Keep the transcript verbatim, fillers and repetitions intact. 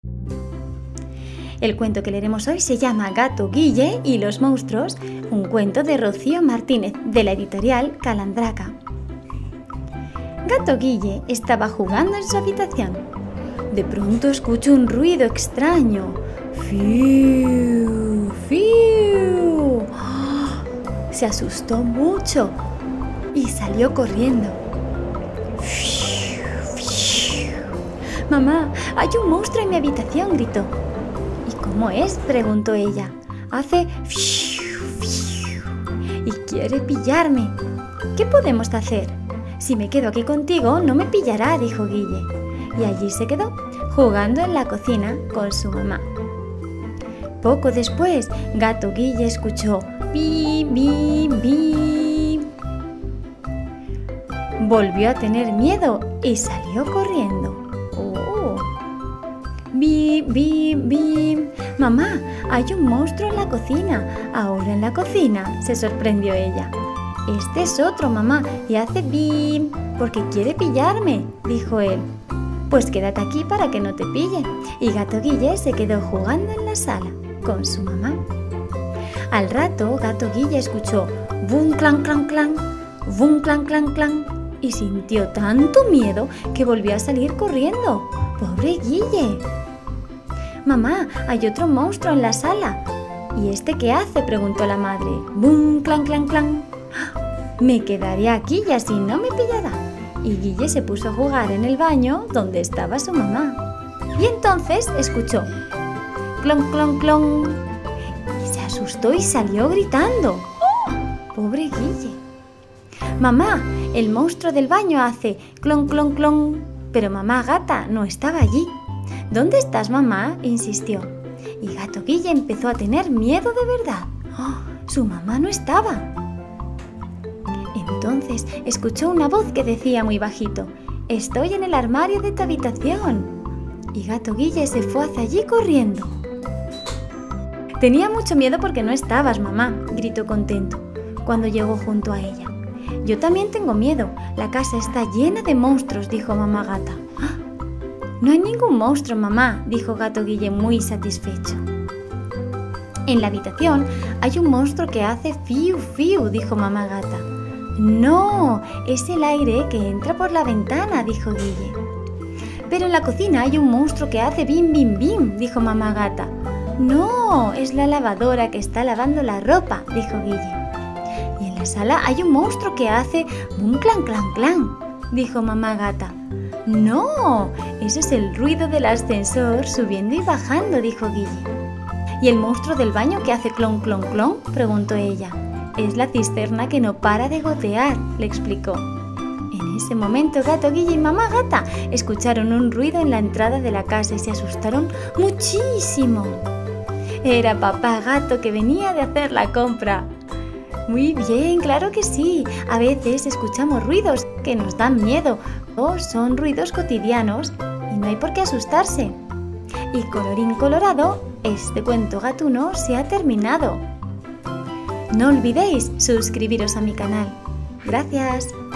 El cuento que leeremos hoy se llama Gato Guille y los monstruos, un cuento de Rocío Martínez, de la editorial Calandraca. Gato Guille estaba jugando en su habitación. De pronto escuchó un ruido extraño. ¡Fiu! ¡Fiu! Se asustó mucho y salió corriendo. ¡Fiu! ¡Fiu! ¡Mamá, hay un monstruo en mi habitación!, gritó. ¿Y cómo es?, preguntó ella. Hace fiu, fiu, y quiere pillarme. ¿Qué podemos hacer? Si me quedo aquí contigo, no me pillará, dijo Guille. Y allí se quedó, jugando en la cocina con su mamá. Poco después, Gato Guille escuchó bi, bi, bi. Volvió a tener miedo y salió corriendo. ¡Bi, bi, bi! ¡Mamá, hay un monstruo en la cocina! ¿Ahora en la cocina?, se sorprendió ella. Este es otro, mamá, y hace bi, porque quiere pillarme, dijo él. Pues quédate aquí para que no te pille. Y Gato Guille se quedó jugando en la sala con su mamá. Al rato, Gato Guille escuchó bum, clan, clan, clan, bum, clan, clan, clan, y sintió tanto miedo que volvió a salir corriendo. ¡Pobre Guille! Mamá, hay otro monstruo en la sala. ¿Y este qué hace?, preguntó la madre. ¡Bum, clan, clan, clan! Me quedaré aquí y así no me pillará. Y Guille se puso a jugar en el baño donde estaba su mamá. Y entonces escuchó clon, clon, clon. Y se asustó y salió gritando. ¡Oh! ¡Pobre Guille! Mamá, el monstruo del baño hace clon, clon, clon. Pero mamá gata no estaba allí. ¿Dónde estás, mamá?, insistió. Y Gato Guille empezó a tener miedo de verdad. ¡Oh! Su mamá no estaba. Entonces escuchó una voz que decía muy bajito: «Estoy en el armario de tu habitación». Y Gato Guille se fue hacia allí corriendo. «Tenía mucho miedo porque no estabas, mamá», gritó contento cuando llegó junto a ella. «Yo también tengo miedo. La casa está llena de monstruos», dijo mamá gata. ¡Ah! «No hay ningún monstruo, mamá», dijo Gato Guille muy satisfecho. «En la habitación hay un monstruo que hace fiu, fiu», dijo mamá gata. «No, es el aire que entra por la ventana», dijo Guille. «Pero en la cocina hay un monstruo que hace bim, bim, bim», dijo mamá gata. «No, es la lavadora que está lavando la ropa», dijo Guille. «Y en la sala hay un monstruo que hace bum, clan, clan, clan», dijo mamá gata. «No, ese es el ruido del ascensor subiendo y bajando», dijo Guille. «¿Y el monstruo del baño que hace clon, clon, clon?», preguntó ella. «Es la cisterna que no para de gotear», le explicó. En ese momento, Gato Guille y mamá gata escucharon un ruido en la entrada de la casa y se asustaron muchísimo. Era papá gato que venía de hacer la compra. «Muy bien, claro que sí. A veces escuchamos ruidos que nos dan miedo o son ruidos cotidianos y no hay por qué asustarse». Y colorín colorado, este cuento gatuno se ha terminado. No olvidéis suscribiros a mi canal. Gracias.